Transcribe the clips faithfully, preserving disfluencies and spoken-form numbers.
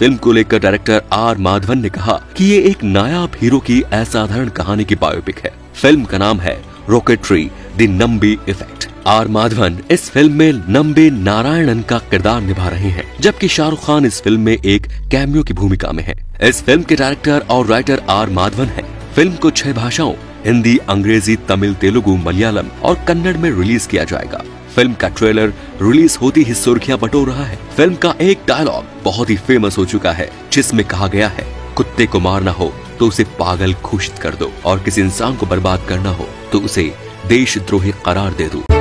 Film को लेकर director are Madhavan ने कहा कि ये एक नायाब हीरो की असाधारण कहानी की बायोपिक है। फिल्म का नाम है Rocketry the Nambi effect. R Madhavan इस फिल्म में नंबे नारायणन का किरदार निभा रहे हैं, जबकि शाहरुख खान इस फिल्म में एक कैमियो की भूमिका में है। इस फिल्म के डायरेक्टर और राइटर आर माधवन है। फिल्म को छह भाषाओं हिंदी, अंग्रेजी, तमिल, तेलुगु, मलयालम और कन्नड़ में रिलीज किया जाएगा। फिल्म का ट्रेलर रिलीज होती ही सुर्खियां बटोर रहा है। फिल्म का एक डायलॉग बहुत ही फेमस हो चुका है, जिसमें कहा गया है, कुत्ते को मारना हो तो उसे पागल घोषित कर दो और किसी इंसान को बर्बाद करना हो तो उसे देशद्रोही करार दे दो।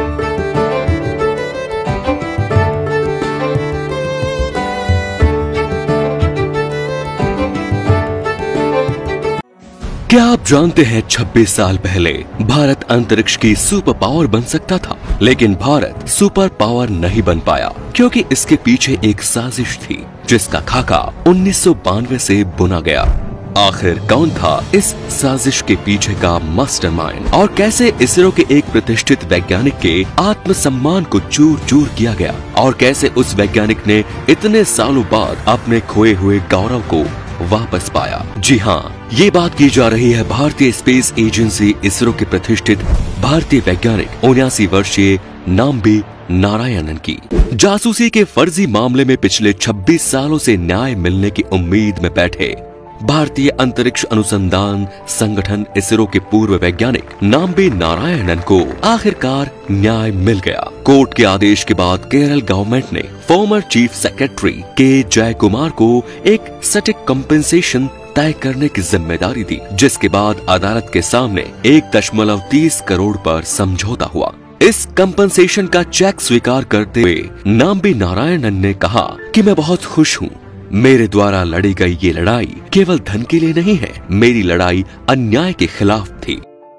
क्या आप जानते हैं छब्बीस साल पहले भारत अंतरिक्ष की सुपर पावर बन सकता था, लेकिन भारत सुपर पावर नहीं बन पाया क्योंकि इसके पीछे एक साजिश थी जिसका खाका उन्नीस सौ बानवे से बुना गया। आखिर कौन था इस साजिश के पीछे का मास्टरमाइंड और कैसे इसरो के एक प्रतिष्ठित वैज्ञानिक के आत्मसम्मान को चूर चूर किया गया और कैसे उस वैज्ञानिक ने इतने सालों बाद अपने खोए हुए गौरव को वापस पाया। जी हाँ, ये बात की जा रही है भारतीय स्पेस एजेंसी इसरो के प्रतिष्ठित भारतीय वैज्ञानिक उन्यासी वर्षीय नाम्बी नारायणन की। जासूसी के फर्जी मामले में पिछले छब्बीस सालों से न्याय मिलने की उम्मीद में बैठे भारतीय अंतरिक्ष अनुसंधान संगठन इसरो के पूर्व वैज्ञानिक नाम्बी नारायणन को आखिरकार न्याय मिल गया। कोर्ट के आदेश के बाद केरल गवर्नमेंट ने former chief secretary K Jay Kumar को एक सटीक कम्पेंसेशन तय करने की जिम्मेदारी दी, जिसके बाद अदालत के सामने एक दशमलव तीस करोड़ पर समझौता हुआ। इस कंपनसेशन का चेक स्वीकार करते हुए नाम्बी नारायणन ने कहा कि मैं बहुत खुश हूँ। मेरे द्वारा लड़ी गई ये लड़ाई केवल धन के लिए नहीं है, मेरी लड़ाई अन्याय के खिलाफ थी।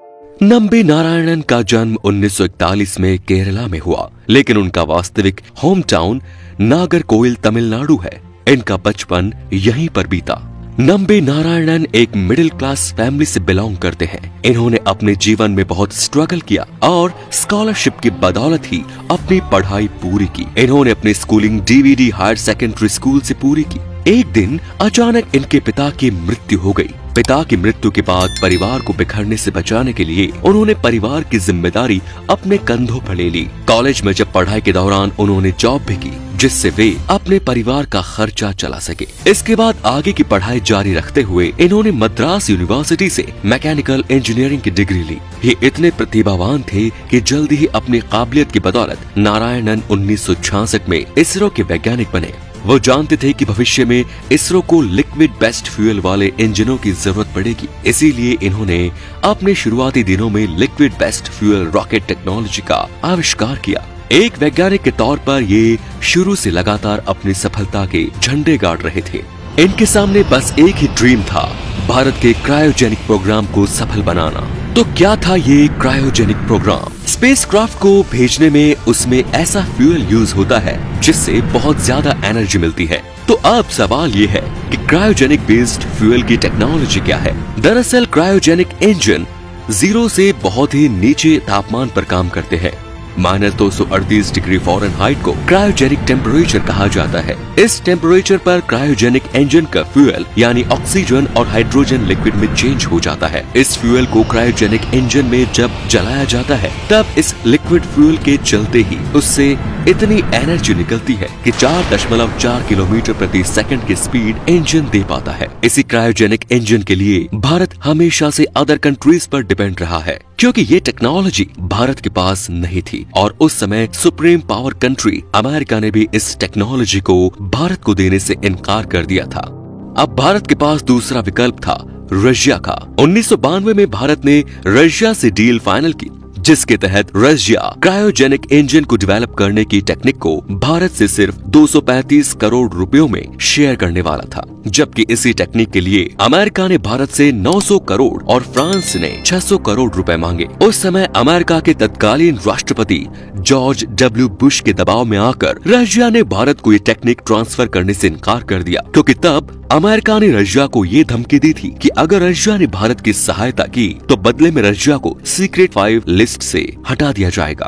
नम्बी नारायणन का जन्म उन्नीस सौ इकतालीस में केरला में हुआ, लेकिन उनका वास्तविक होम टाउन नागरकोइल तमिलनाडु है। इनका बचपन यहीं पर बीता। नम्बी नारायणन एक मिडिल क्लास फैमिली से बिलोंग करते हैं। इन्होंने अपने जीवन में बहुत स्ट्रगल किया और स्कॉलरशिप की बदौलत ही अपनी पढ़ाई पूरी की। इन्होंने अपनी schooling DVD higher secondary school से पूरी की। एक दिन अचानक इनके पिता की मृत्यु हो गई। पिता की मृत्यु के बाद परिवार को बिखरने से बचाने के लिए उन्होंने परिवार की जिम्मेदारी अपने कंधों पर ले ली। कॉलेज में जब पढ़ाई के दौरान उन्होंने जॉब भी की, जिससे वे अपने परिवार का खर्चा चला सके। इसके बाद आगे की पढ़ाई जारी रखते हुए इन्होंने मद्रास यूनिवर्सिटी से मैकेनिकल इंजीनियरिंग की डिग्री ली। ये इतने प्रतिभावान थे कि जल्दी ही अपनी काबिलियत की बदौलत नारायणन उन्नीस सौ छियासठ में इसरो के वैज्ञानिक बने। वो जानते थे कि भविष्य में इसरो को लिक्विड बेस्ट फ्यूल वाले इंजनों की जरूरत पड़ेगी, इसीलिए इन्होंने अपने शुरुआती दिनों में liquid based fuel rocket technology का आविष्कार किया। एक वैज्ञानिक के तौर पर ये शुरू से लगातार अपनी सफलता के झंडे गाड़ रहे थे। इनके सामने बस एक ही ड्रीम था, भारत के क्रायोजेनिक प्रोग्राम को सफल बनाना। तो क्या था ये क्रायोजेनिक प्रोग्राम? स्पेसक्राफ्ट को भेजने में उसमें ऐसा फ्यूल यूज होता है जिससे बहुत ज्यादा एनर्जी मिलती है। तो अब सवाल ये है कि क्रायोजेनिक बेस्ड फ्यूल की टेक्नोलॉजी क्या है? दरअसल क्रायोजेनिक इंजन जीरो से बहुत ही नीचे तापमान पर काम करते हैं। माइनस दो सौ अड़तीस डिग्री फ़ारेनहाइट को क्रायोजेनिक टेम्परेचर कहा जाता है। इस टेम्परेचर पर क्रायोजेनिक इंजन का फ्यूल यानी ऑक्सीजन और हाइड्रोजन लिक्विड में चेंज हो जाता है। इस फ्यूल को क्रायोजेनिक इंजन में जब जलाया जाता है तब इस लिक्विड फ्यूल के चलते ही उससे इतनी एनर्जी निकलती है कि चार दशमलव चार किलोमीटर प्रति सेकंड की स्पीड इंजन दे पाता है। इसी क्रायोजेनिक इंजन के लिए भारत हमेशा से अदर कंट्रीज पर डिपेंड रहा है, क्योंकि ये टेक्नोलॉजी भारत के पास नहीं थी और उस समय सुप्रीम पावर कंट्री अमेरिका ने भी इस टेक्नोलॉजी को भारत को देने से इनकार कर दिया था। अब भारत के पास दूसरा विकल्प था रशिया का। उन्नीस सौ बानवे में भारत ने रशिया से डील फाइनल की, जिसके तहत रशिया क्रायोजेनिक इंजन को डेवलप करने की टेक्निक को भारत से सिर्फ दो सौ पैंतीस करोड़ रुपयों में शेयर करने वाला था, जबकि इसी टेक्निक के लिए अमेरिका ने भारत से नौ सौ करोड़ और फ्रांस ने छह सौ करोड़ रुपए मांगे। उस समय अमेरिका के तत्कालीन राष्ट्रपति जॉर्ज डब्ल्यू बुश के दबाव में आकर रशिया ने भारत को ये टेक्निक ट्रांसफर करने से इनकार कर दिया, क्योंकि तब अमेरिका ने रशिया को ये धमकी दी थी कि अगर रशिया ने भारत की सहायता की तो बदले में रशिया को सीक्रेट फाइव लिस्ट से हटा दिया जाएगा।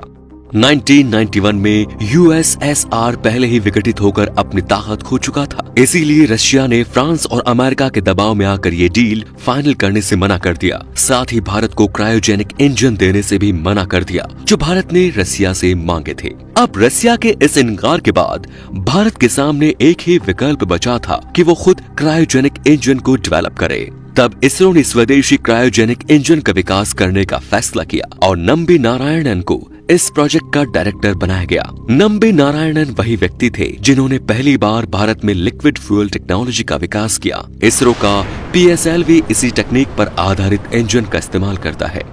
उन्नीस सौ इक्यानवे में यूएसएसआर पहले ही विघटित होकर अपनी ताकत खो चुका था, इसीलिए रशिया ने फ्रांस और अमेरिका के दबाव में आकर ये डील फाइनल करने से मना कर दिया। साथ ही भारत को क्रायोजेनिक इंजन देने से भी मना कर दिया, जो भारत ने रशिया से मांगे थे। अब रशिया के इस इनकार के बाद भारत के सामने एक ही विकल्प बचा था कि वो खुद क्रायोजेनिक इंजन को डेवलप करे। तब इसरो ने स्वदेशी क्रायोजेनिक इंजन का विकास करने का फैसला किया और नंबी नारायणन को इस प्रोजेक्ट का डायरेक्टर बनाया गया। नंबी नारायणन वही व्यक्ति थे जिन्होंने पहली बार भारत में लिक्विड फ्यूल टेक्नोलॉजी का विकास किया। इसरो का पीएसएलवी इसी टेक्निक पर आधारित इंजन का इस्तेमाल करता है।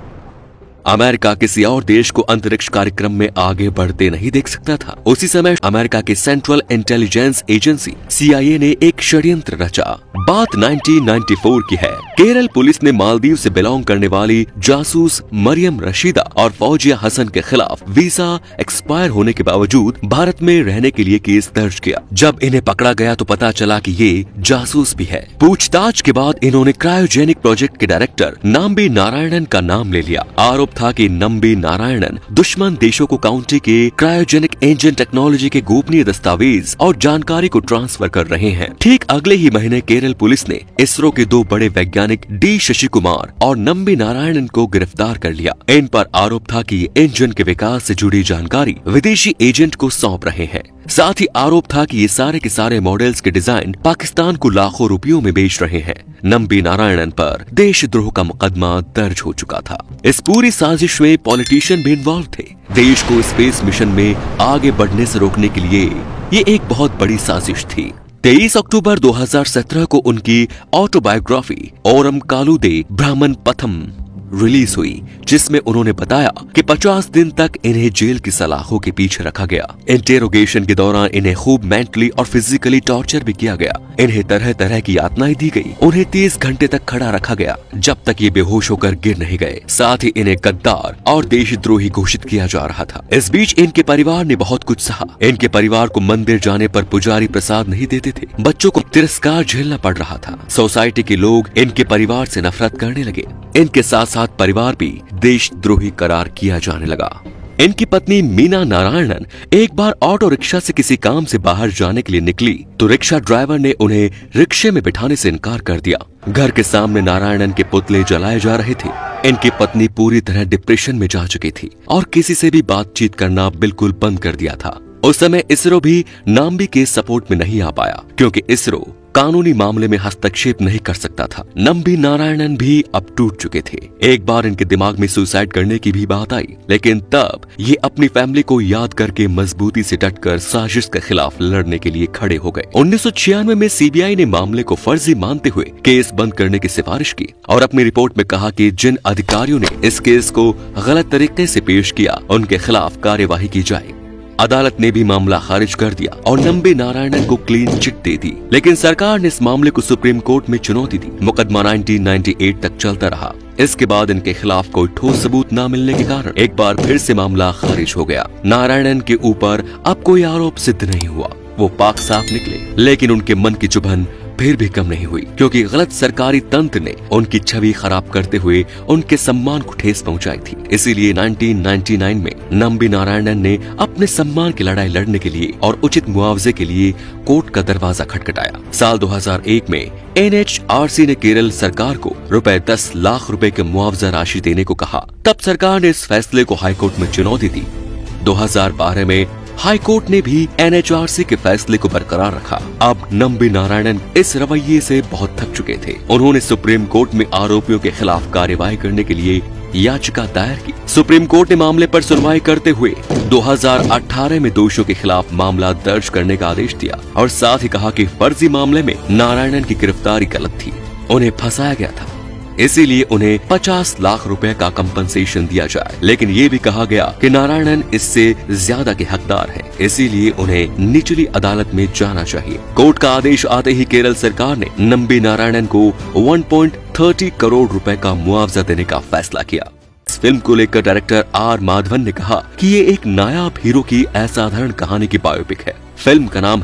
अमेरिका किसी और देश को अंतरिक्ष कार्यक्रम में आगे बढ़ते नहीं देख सकता था। उसी समय अमेरिका की सेंट्रल इंटेलिजेंस एजेंसी सीआईए ने एक षड्यंत्र रचा। बात उन्नीस सौ चौरानवे की है। केरल पुलिस ने मालदीव से बिलोंग करने वाली जासूस मरियम रशीदा और फौजिया हसन के खिलाफ वीजा एक्सपायर होने के बावजूद भारत में रहने के लिए केस दर्ज किया। जब इन्हें पकड़ा गया तो पता चला कि ये जासूस भी है। पूछताछ के बाद इन्होंने क्रायोजेनिक प्रोजेक्ट के डायरेक्टर नंबी नारायणन का नाम ले लिया। आरोप था कि नंबी नारायणन दुश्मन देशों को काउंटी के क्रायोजेनिक इंजन टेक्नोलॉजी के गोपनीय दस्तावेज और जानकारी को ट्रांसफर कर रहे हैं। ठीक अगले ही महीने केरल पुलिस ने इसरो के दो बड़े वैज्ञानिक डी शशि कुमार और नंबी नारायणन को गिरफ्तार कर लिया। इन पर आरोप था कि ये इंजन के विकास से जुड़ी जानकारी विदेशी एजेंट को सौंप रहे हैं। साथ ही आरोप था कि ये सारे के सारे मॉडल्स के डिजाइन पाकिस्तान को लाखों रुपयों में बेच रहे हैं। नंबी नारायणन पर देशद्रोह का मुकदमा दर्ज हो चुका था। इस पूरी साजिश में पॉलिटिशियन भी इन्वॉल्व थे। देश को स्पेस मिशन में आगे बढ़ने से रोकने के लिए ये एक बहुत बड़ी साजिश थी। तेईस अक्टूबर दो हज़ार सत्रह को उनकी ऑटोबायोग्राफी ओरम कालुदे ब्राह्मण पथम रिलीज हुई, जिसमें उन्होंने बताया कि पचास दिन तक इन्हें जेल की सलाखों के पीछे रखा गया। इंटेरोगेशन के दौरान इन्हें खूब मेंटली और फिजिकली टॉर्चर भी किया गया। इन्हें तरह तरह की यातनाएं दी गई। उन्हें तीस घंटे तक खड़ा रखा गया जब तक ये बेहोश होकर गिर नहीं गए। साथ ही इन्हें गद्दार और देशद्रोही घोषित किया जा रहा था। इस बीच इनके परिवार ने बहुत कुछ सहा। इनके परिवार को मंदिर जाने पर पुजारी प्रसाद नहीं देते थे। बच्चों को तिरस्कार झेलना पड़ रहा था। सोसाइटी के लोग इनके परिवार से नफरत करने लगे। इनके साथ साथ परिवार भी देशद्रोही करार किया जाने लगा। इनकी पत्नी मीना नारायणन एक बार ऑटो रिक्शा से किसी काम से बाहर जाने के लिए निकली तो रिक्शा ड्राइवर ने उन्हें रिक्शे में बिठाने से इनकार कर दिया। घर के सामने नारायणन के पुतले जलाए जा रहे थे। इनकी पत्नी पूरी तरह डिप्रेशन में जा चुकी थी और किसी से भी बातचीत करना बिल्कुल बंद कर दिया था। उस समय इसरो भी नाम्बी के सपोर्ट में नहीं आ पाया, क्योंकि इसरो कानूनी मामले में हस्तक्षेप नहीं कर सकता था। नंबी नारायणन भी अब टूट चुके थे। एक बार इनके दिमाग में सुसाइड करने की भी बात आई, लेकिन तब ये अपनी फैमिली को याद करके मजबूती से डटकर साजिश के खिलाफ लड़ने के लिए खड़े हो गए। उन्नीस सौ छियानवे में सीबीआई ने मामले को फर्जी मानते हुए केस बंद करने की सिफारिश की और अपनी रिपोर्ट में कहा कि जिन अधिकारियों ने इस केस को गलत तरीके से पेश किया उनके खिलाफ कार्यवाही की जाए। अदालत ने भी मामला खारिज कर दिया और नंबी नारायणन को क्लीन चिट दे दी, लेकिन सरकार ने इस मामले को सुप्रीम कोर्ट में चुनौती दी। मुकदमा उन्नीस सौ अट्ठानवे तक चलता रहा। इसके बाद इनके खिलाफ कोई ठोस सबूत न मिलने के कारण एक बार फिर से मामला खारिज हो गया। नारायणन के ऊपर अब कोई आरोप सिद्ध नहीं हुआ। वो पाक साफ निकले, लेकिन उनके मन की चुभन फिर भी कम नहीं हुई, क्योंकि गलत सरकारी तंत्र ने उनकी छवि खराब करते हुए उनके सम्मान को ठेस पहुंचाई थी। इसीलिए उन्नीस सौ निन्यानवे में नंबी नारायणन ने अपने सम्मान की लड़ाई लड़ने के लिए और उचित मुआवजे के लिए कोर्ट का दरवाजा खटखटाया। साल दो हज़ार एक में एन एच आर सी ने केरल सरकार को रुपए दस लाख रुपए की मुआवजा राशि देने को कहा। तब सरकार ने इस फैसले को हाईकोर्ट में चुनौती दी। दो हज़ार बारह में हाई कोर्ट ने भी एन एच आर सी के फैसले को बरकरार रखा। अब नंबी नारायणन इस रवैये से बहुत थक चुके थे। उन्होंने सुप्रीम कोर्ट में आरोपियों के खिलाफ कार्यवाही करने के लिए याचिका दायर की। सुप्रीम कोर्ट ने मामले पर सुनवाई करते हुए दो हज़ार अठारह में दोषियों के खिलाफ मामला दर्ज करने का आदेश दिया और साथ ही कहा कि फर्जी मामले में नारायणन की गिरफ्तारी गलत थी, उन्हें फंसाया गया था, इसीलिए उन्हें पचास लाख रुपए का कंपनसेशन दिया जाए। लेकिन ये भी कहा गया कि नारायणन इससे ज्यादा के हकदार हैं, इसीलिए उन्हें निचली अदालत में जाना चाहिए। कोर्ट का आदेश आते ही केरल सरकार ने नंबी नारायणन को एक पॉइंट तीस करोड़ रुपए का मुआवजा देने का फैसला किया। इस फिल्म को लेकर डायरेक्टर आर माधवन ने कहा कि ये एक नायाब हीरो की असाधारण कहानी की बायोपिक है। फिल्म का नाम है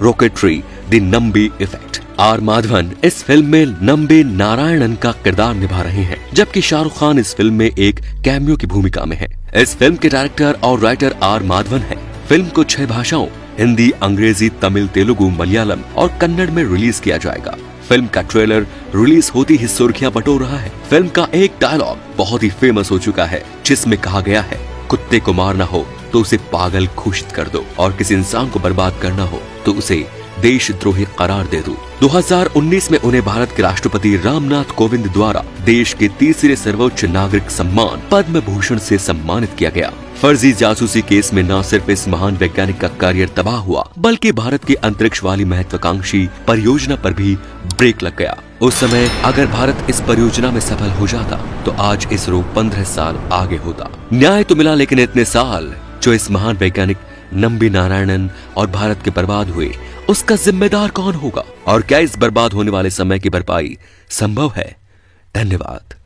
Rocketry, the Nambi effect. R Madhavan इस फिल्म में नंबे नारायणन का किरदार निभा रहे हैं, जबकि शाहरुख खान इस फिल्म में एक कैमियो की भूमिका में है। इस फिल्म के डायरेक्टर और राइटर आर माधवन हैं। फिल्म को छह भाषाओं हिंदी, अंग्रेजी, तमिल, तेलुगु, मलयालम और कन्नड़ में रिलीज किया जाएगा। फिल्म का ट्रेलर रिलीज होती ही सुर्खियां बटोर रहा है। फिल्म का एक डायलॉग बहुत ही फेमस हो चुका है, जिसमें कहा गया है, कुत्ते को मारना हो तो उसे पागल घोषित कर दो और किसी इंसान को बर्बाद करना हो तो उसे देशद्रोही करार दे दो। दो हज़ार उन्नीस में उन्हें भारत के राष्ट्रपति रामनाथ कोविंद द्वारा देश के तीसरे सर्वोच्च नागरिक सम्मान पद्म भूषण से सम्मानित किया गया। फर्जी जासूसी केस में न सिर्फ इस महान वैज्ञानिक का करियर तबाह हुआ, बल्कि भारत की अंतरिक्ष वाली महत्वाकांक्षी परियोजना पर भी ब्रेक लग गया। उस समय अगर भारत इस परियोजना में सफल हो जाता तो आज इसरो पंद्रह साल आगे होता। न्याय तो मिला, लेकिन इतने साल जो इस महान वैज्ञानिक नंबी नारायणन और भारत के बर्बाद हुए, उसका जिम्मेदार कौन होगा? और क्या इस बर्बाद होने वाले समय की भरपाई संभव है? धन्यवाद।